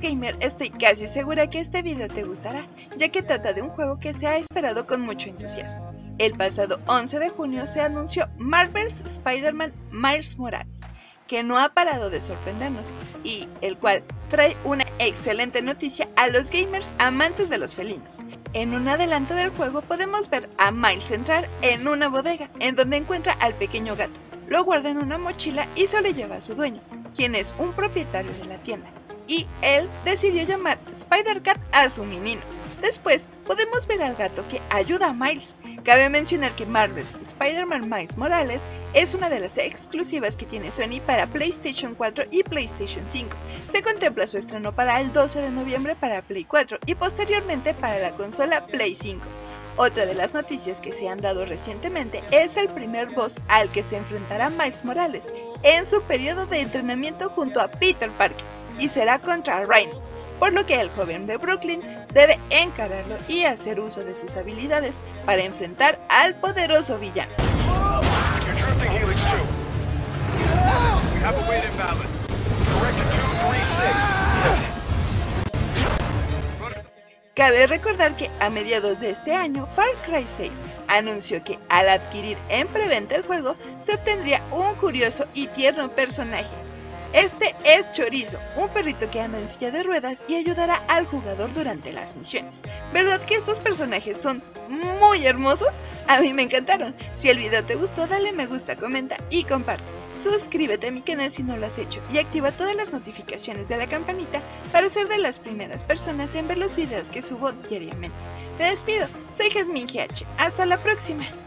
gamer, estoy casi segura que este video te gustará, ya que trata de un juego que se ha esperado con mucho entusiasmo. El pasado 11 de junio se anunció Marvel's Spider-Man Miles Morales, que no ha parado de sorprendernos y el cual trae una excelente noticia a los gamers amantes de los felinos. En un adelanto del juego podemos ver a Miles entrar en una bodega en donde encuentra al pequeño gato, lo guarda en una mochila y se lo lleva a su dueño, quien es un propietario de la tienda, y él decidió llamar Spider-Cat a su menino. Después podemos ver al gato que ayuda a Miles. Cabe mencionar que Marvel's Spider-Man Miles Morales es una de las exclusivas que tiene Sony para PlayStation 4 y PlayStation 5. Se contempla su estreno para el 12 de noviembre para Play 4 y posteriormente para la consola Play 5. Otra de las noticias que se han dado recientemente es el primer boss al que se enfrentará Miles Morales en su periodo de entrenamiento junto a Peter Parker, y será contra Rhino, por lo que el joven de Brooklyn debe encararlo y hacer uso de sus habilidades para enfrentar al poderoso villano. Cabe recordar que a mediados de este año, Far Cry 6 anunció que al adquirir en preventa el juego se obtendría un curioso y tierno personaje. Este es Chorizo, un perrito que anda en silla de ruedas y ayudará al jugador durante las misiones. ¿Verdad que estos personajes son muy hermosos? A mí me encantaron. Si el video te gustó, dale me gusta, comenta y comparte. Suscríbete a mi canal si no lo has hecho y activa todas las notificaciones de la campanita para ser de las primeras personas en ver los videos que subo diariamente. Me despido, soy Jazmín GH. Hasta la próxima.